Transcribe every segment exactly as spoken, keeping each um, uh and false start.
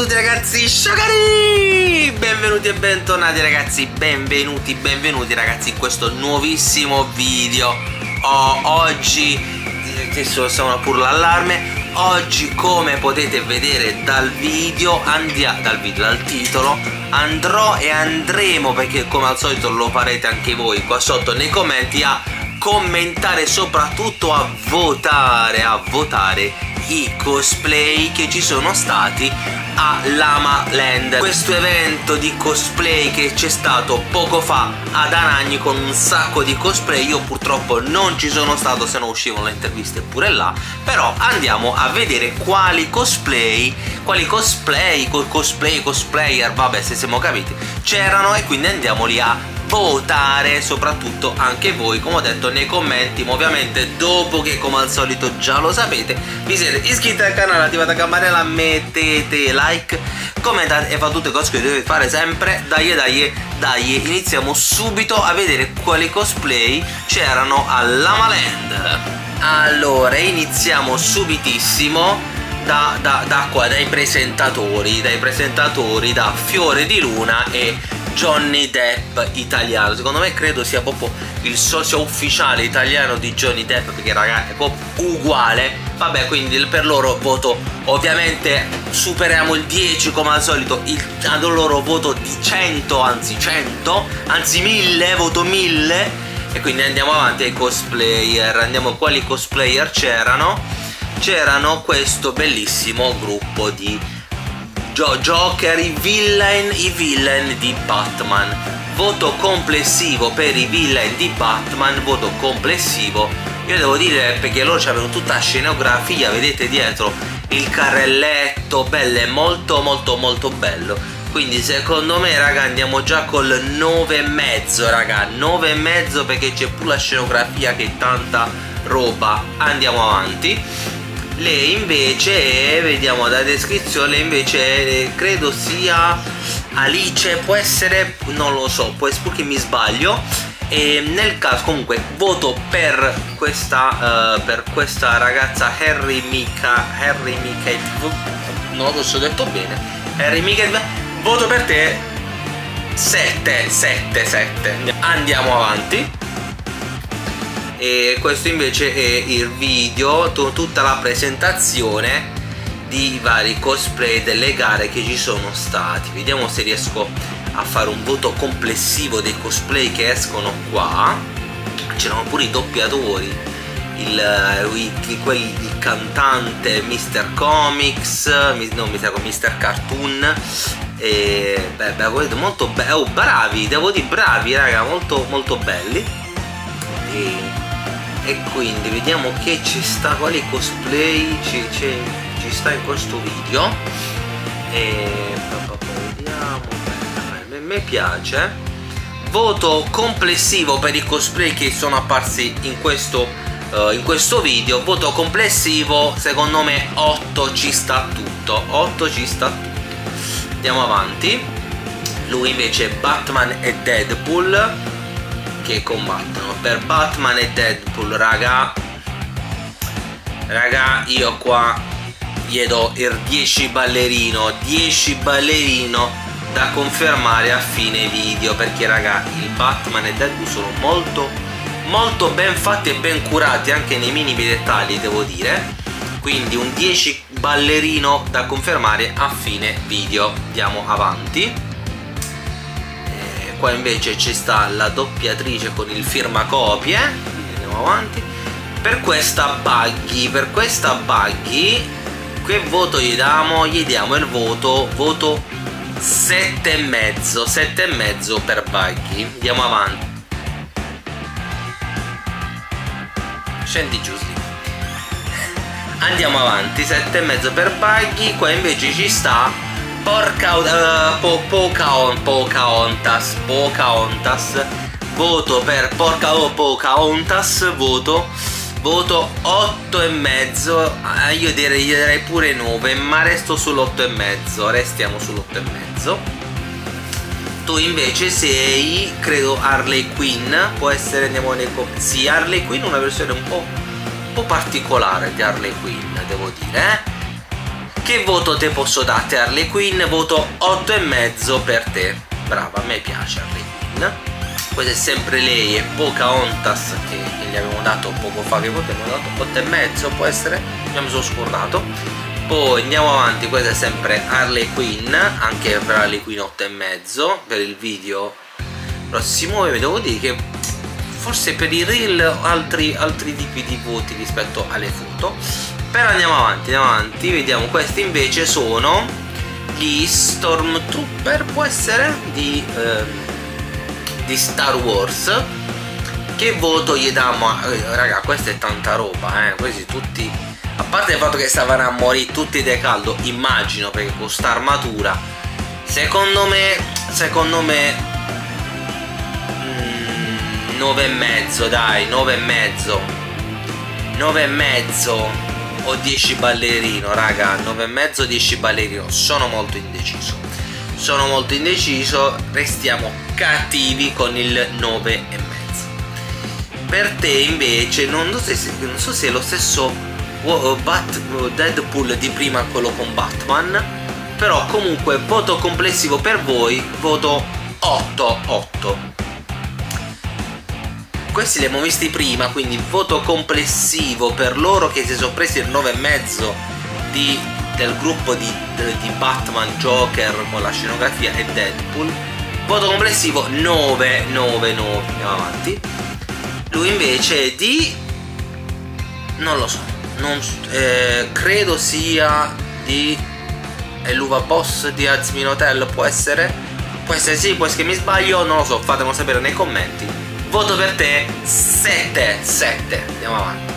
tutti ragazzi, Sciocari! Benvenuti e bentornati ragazzi, benvenuti, benvenuti ragazzi in questo nuovissimo video. oh, Oggi, adesso stiamo pure l'allarme. Oggi, come potete vedere dal video, andiamo, dal video, dal titolo, andrò e andremo, perché come al solito lo farete anche voi qua sotto nei commenti, a commentare, soprattutto a votare, a votare i cosplay che ci sono stati a Lama Land, questo evento di cosplay che c'è stato poco fa ad Anagni con un sacco di cosplay. Io purtroppo non ci sono stato, se no uscivano le interviste pure là, però andiamo a vedere quali cosplay, quali cosplay, cosplay, cosplayer, vabbè, se siamo capiti, c'erano, e quindi andiamo lì a votare, soprattutto anche voi, come ho detto nei commenti. Ma ovviamente dopo che, come al solito già lo sapete, vi siete iscritti al canale, attivate la campanella, mettete like, commentate e fate tutte cose che dovete fare sempre. Dai dai dai, iniziamo subito a vedere quali cosplay c'erano al Lama Land. Allora, iniziamo subitissimo da, da, da qua, dai presentatori, dai presentatori da Fiore di Luna e Johnny Depp italiano. Secondo me credo sia proprio il socio ufficiale italiano di Johnny Depp, perché raga è proprio uguale. Vabbè, quindi per loro voto, ovviamente superiamo il dieci come al solito, il ad loro voto di cento, anzi cento, anzi mille, voto mille. E quindi andiamo avanti ai cosplayer. Andiamo, quali cosplayer c'erano? C'erano questo bellissimo gruppo di Joker, i villain, i villain di Batman. Voto complessivo per i villain di Batman, voto complessivo. Io devo dire, perché loro avevano tutta la scenografia, vedete dietro il carrelletto, bello, molto molto molto bello. Quindi secondo me raga andiamo già col nove e mezzo, raga, nove e mezzo, perché c'è pure la scenografia che è tanta roba. Andiamo avanti. Lei invece, vediamo dalla descrizione, invece credo sia Alice, può essere, non lo so, può essere che mi sbaglio. E nel caso, comunque, voto per questa uh, per questa ragazza Harry Mika, Harry Mika, non lo so, ho detto bene, Harry Mika, voto per te sette, sette, sette. Andiamo avanti. E questo invece è il video, tutta la presentazione di vari cosplay delle gare che ci sono stati. Vediamo se riesco a fare un voto complessivo dei cosplay che escono qua. C'erano pure i doppiatori, il, il, quel, il cantante mister Comics, no, mister Cartoon. E beh, beh, molto be oh, bravi, devo dire bravi raga, molto molto belli. E E quindi vediamo che ci sta, quali cosplay ci, ci, ci sta in questo video. E vediamo, a me piace. Voto complessivo per i cosplay che sono apparsi in questo, uh, in questo video. Voto complessivo, secondo me otto ci sta tutto, otto ci sta tutto. Andiamo avanti. Lui invece Batman e Deadpool che combattono. Per Batman e Deadpool, raga, raga, io qua gli do il dieci ballerino, dieci ballerino da confermare a fine video, perché raga il Batman e Deadpool sono molto molto ben fatti e ben curati anche nei minimi dettagli, devo dire. Quindi un dieci ballerino da confermare a fine video. Andiamo avanti. Qua invece ci sta la doppiatrice con il firmacopie. Andiamo avanti. Per questa Buggy, per questa Buggy, che voto gli diamo? Gli diamo il voto, voto sette e mezzo, sette e mezzo per Buggy. Andiamo avanti. Scendi giù. Andiamo avanti, sette e mezzo per Buggy. Qua invece ci sta Porca, uh, po, Pocahontas, Pocahontas, Pocahontas. Voto per Porca o Pocahontas, voto, voto otto e mezzo. Ah, io direi, io direi pure nove, ma resto sull'otto e mezzo, restiamo sull'otto e mezzo. Tu invece sei, credo, Harley Quinn, può essere, andiamo nei sì, Harley Quinn, una versione un po', un po' particolare di Harley Quinn, devo dire, eh? Che voto te posso dare? Harley Quinn, voto otto e mezzo per te. Brava, a me piace Harley Quinn. Questa è sempre lei e Pocahontas che, che gli avevamo dato poco fa, che voto abbiamo dato? otto e mezzo può essere? Io mi sono scordato. Poi andiamo avanti, questa è sempre Harley Quinn, anche per Harley Quinn otto e mezzo per il video prossimo. E devo dire che forse per i reel altri, altri tipi di voti rispetto alle foto. Però andiamo avanti, andiamo avanti, vediamo. Questi invece sono gli Stormtrooper, può essere, di, ehm, di Star Wars. Che voto gli diamo? Eh, raga, questa è tanta roba, eh. Questi tutti, a parte il fatto che stavano a morire tutti di caldo, immagino, perché con sta armatura, secondo me, secondo me mm, nove e mezzo, dai, nove e mezzo, nove e mezzo o dieci ballerino, raga, nove e mezzo, dieci ballerino. Sono molto indeciso, sono molto indeciso, restiamo cattivi con il nove e mezzo. Per te invece non so se, non so se è lo stesso Bat, Deadpool di prima, quello con Batman, però comunque voto complessivo per voi, voto otto otto. Questi li abbiamo visti prima, quindi voto complessivo per loro che si sono presi il nove e mezzo di, del gruppo di, di Batman, Joker con la scenografia e Deadpool. Voto complessivo nove nove nove. Andiamo avanti. Lui invece è di, non lo so, non, eh, credo sia di è l'Uva Boss di Azmin Hotel, può essere? Può essere sì, può essere che mi sbaglio, non lo so, fatemelo sapere nei commenti. Voto per te sette sette. Andiamo avanti.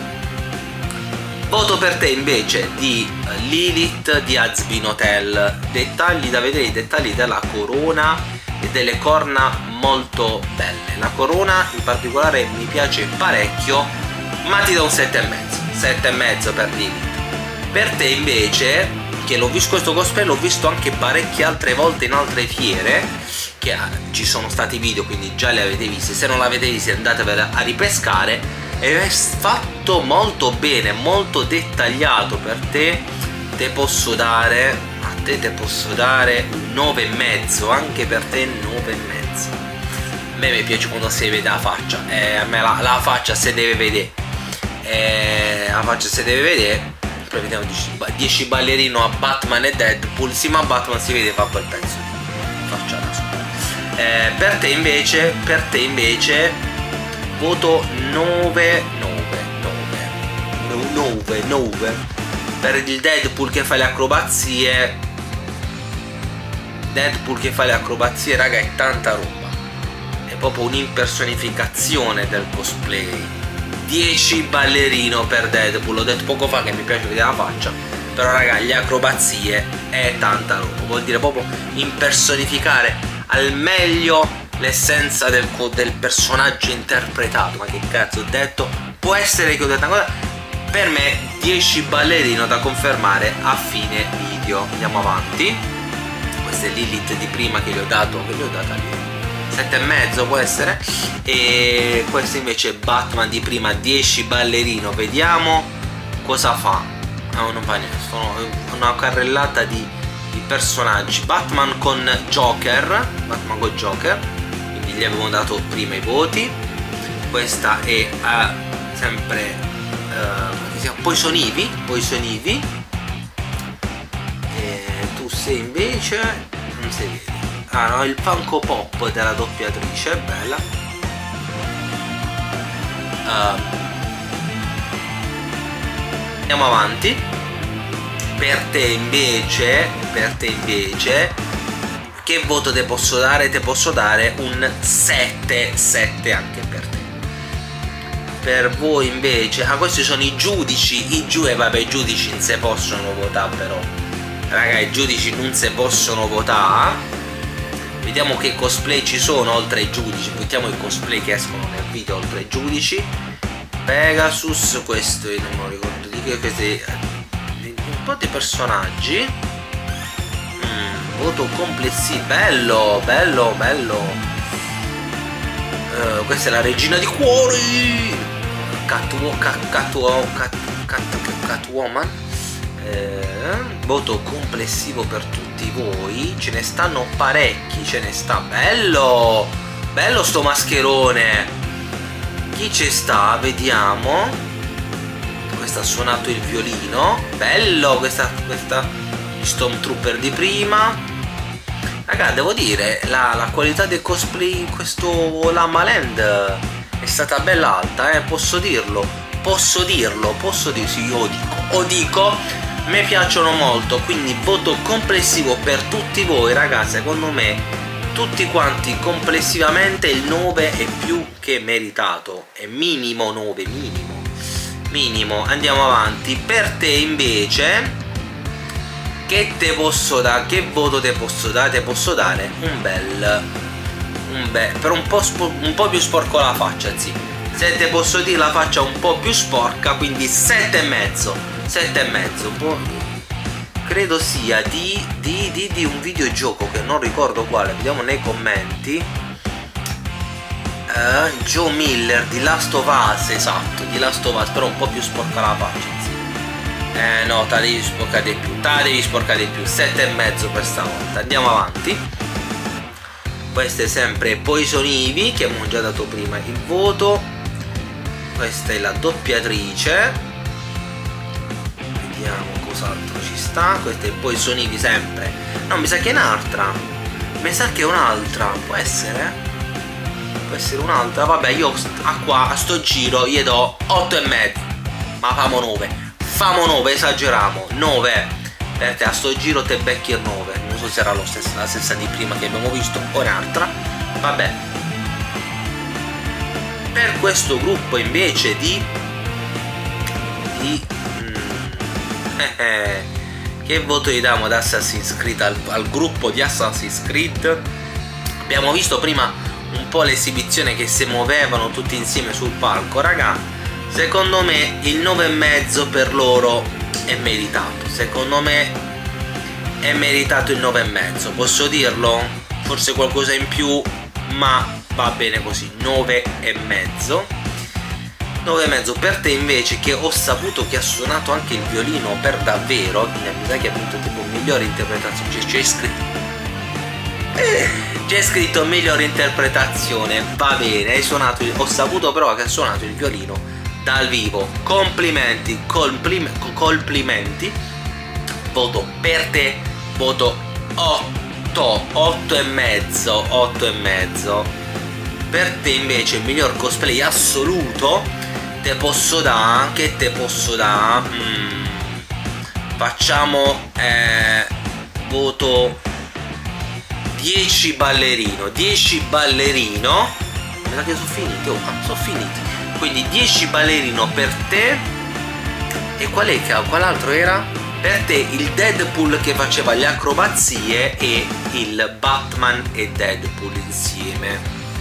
Voto per te invece di Lilith di Azmin Hotel. Dettagli da vedere, i dettagli della corona e delle corna molto belle. La corona in particolare mi piace parecchio, ma ti do un sette e mezzo. sette e mezzo per Lilith. Per te invece, che l'ho visto questo cosplay, l'ho visto anche parecchie altre volte in altre fiere, che ci sono stati video, quindi già li avete visti. Se non l'avete visti andatevela a ripescare. E è fatto molto bene, molto dettagliato. Per te te posso dare, a te te posso dare un nove e mezzo, anche per te nove e mezzo. A me mi piace quando si vede la faccia, eh, a me la, la faccia si deve vedere, eh, la faccia si deve vedere. Poi vediamo dieci ballerino a Batman e Deadpool, sì, ma Batman si vede, fa quel pezzo di faccia da sopra. Eh, per te invece, per te invece voto nove nove nove nove per il Deadpool che fa le acrobazie. Deadpool che fa le acrobazie, raga, è tanta roba, è proprio un'impersonificazione del cosplay. Dieci ballerino per Deadpool. Ho detto poco fa che mi piace vedere la faccia, però raga, le acrobazie è tanta roba, vuol dire proprio impersonificare al meglio l'essenza del, del personaggio interpretato. Ma che cazzo ho detto? Può essere che ho detto una cosa. Per me dieci ballerino da confermare a fine video. Andiamo avanti. Questa è Lilith di prima che gli ho dato, che gli ho dato lì sette e mezzo può essere. E questo invece è Batman di prima, dieci ballerino. Vediamo cosa fa. No, non fa niente, sono una carrellata di, di personaggi. Batman con Joker, Batman con Joker, quindi gli avevo dato prima i voti. Questa è uh, sempre uh, Poison Ivy, Poison Ivy. E tu sei invece, non sei vedi. Ah no, il Funko Pop della doppiatrice, è bella. Uh, andiamo avanti. Per te invece, per te invece, che voto te posso dare? Te posso dare un sette sette anche per te. Per voi invece, ah, questi sono i giudici, i giu e vabbè, i giudici non si possono votare, però raga, i giudici non si possono votare. Vediamo che cosplay ci sono oltre ai giudici, mettiamo i cosplay che escono nel video oltre ai giudici. Pegasus, questo io non mi ricordo di che, questi un po' di personaggi. Mm, voto complessivo, bello, bello, bello. Uh, questa è la regina di cuori, Catwoman, Cat, Cat, Cat, Cat, Catwoman. eh, voto complessivo per tutti voi, ce ne stanno parecchi, ce ne sta. Bello, bello sto mascherone. Chi ci sta? Vediamo. Questo ha suonato il violino, bello, questa, questa Stormtrooper di prima. Raga, devo dire, la, la qualità del cosplay in questo Llama Land è stata bella alta, eh, posso dirlo, posso dirlo, posso dirlo, sì, io dico, o dico, mi piacciono molto, quindi voto complessivo per tutti voi, raga, secondo me, tutti quanti complessivamente il nove è più che meritato, è minimo nove, minimo, minimo, andiamo avanti. Per te invece... che te posso dare? Che voto te posso dare? Te posso dare un bel un bel per un po', un po' più sporco la faccia, sì. Se te posso dire la faccia un po' più sporca, quindi sette e mezzo. sette e mezzo. Un po', credo sia di, di, di, di un videogioco che non ricordo quale. Vediamo nei commenti. uh, Joe Miller di Last of Us, esatto, di Last of Us, però un po' più sporca la faccia, sì. Eh no, te la devi sporcare di più, te la devi sporcare di più, sette e mezzo per stavolta. Andiamo avanti. Questo è sempre Poison Ivy, che abbiamo già dato prima il voto. Questa è la doppiatrice. Vediamo cos'altro ci sta. Questa è Poison Ivy sempre. No, mi sa che è un'altra. Mi sa che è un'altra. Può essere? Può essere un'altra. Vabbè, io a qua, a sto giro, gli do otto e mezzo. Ma famo nove. Famo nove, esageriamo, nove, perché a sto giro te becchi il nove, non so se era lo stesso, la stessa di prima che abbiamo visto o un'altra, vabbè. Per questo gruppo invece di, di mm, eh, eh, che voto gli diamo ad Assassin's Creed, al, al gruppo di Assassin's Creed? Abbiamo visto prima un po' l'esibizione che si muovevano tutti insieme sul palco, raga. Secondo me il nove e mezzo per loro è meritato. Secondo me è meritato il nove e mezzo. Posso dirlo? Forse qualcosa in più, ma va bene così. nove e mezzo. nove e mezzo per te invece, che ho saputo che ha suonato anche il violino per davvero. Mi sa che ha vinto tipo migliore interpretazione. C'è scritto. Eh, c'è scritto migliore interpretazione. Va bene, hai suonato. Ho saputo però che ha suonato il violino dal vivo. Complimenti, complim complimenti. Voto per te, voto otto, otto e mezzo, otto e mezzo. Per te invece il miglior cosplay assoluto te posso dare, che te posso dare? Mm, facciamo eh, voto dieci ballerino, dieci ballerino. Mi sa che sono finiti, oh, sono finiti. Quindi dieci ballerino per te. E qual è che qual altro era? Per te il Deadpool che faceva le acrobazie e il Batman e Deadpool insieme.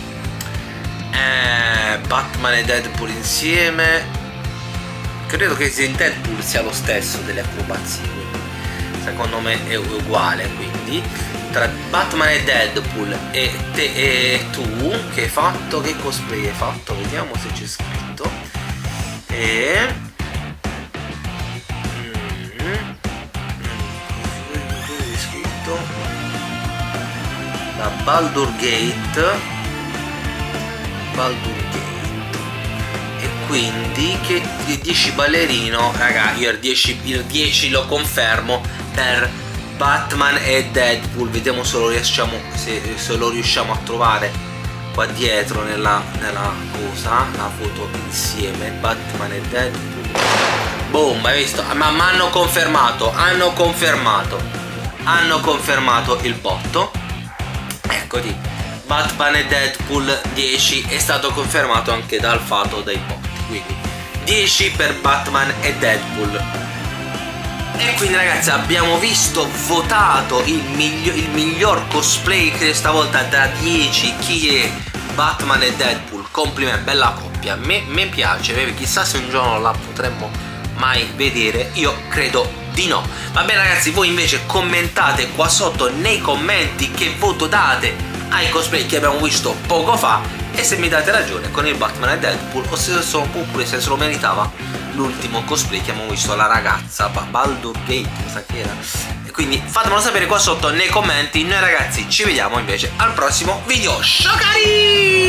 Eh, Batman e Deadpool insieme. Credo che il Deadpool sia lo stesso delle acrobazie. Secondo me è uguale, quindi tra Batman e Deadpool e te e tu che hai fatto, che cosplay hai fatto? Vediamo se c'è scritto. E mm. È scritto da Baldur Gate, Baldur Gate, e quindi che dieci ballerino, raga, io il dieci, il dieci lo confermo per Batman e Deadpool. Vediamo se lo riusciamo, se, se lo riusciamo a trovare qua dietro nella, nella cosa, la foto insieme. Batman e Deadpool. Boom, hai visto? Ma mi hanno confermato, hanno confermato, hanno confermato il botto. Eccoti, Batman e Deadpool dieci è stato confermato anche dal fatto dei botti. Quindi dieci per Batman e Deadpool. E quindi ragazzi abbiamo visto votato il, miglior, il miglior cosplay, che stavolta da dieci chi è Batman e Deadpool. Complimenti, bella coppia, me, me piace, chissà se un giorno la potremmo mai vedere, io credo di no. Va bene ragazzi, voi invece commentate qua sotto nei commenti che voto date ai cosplay che abbiamo visto poco fa, e se mi date ragione con il Batman e Deadpool, o se, oppure se se lo meritava l'ultimo cosplay che abbiamo visto, la ragazza Baldur Gate, mi sa che era. E quindi fatemelo sapere qua sotto nei commenti. Noi ragazzi ci vediamo invece al prossimo video. Ciao cari!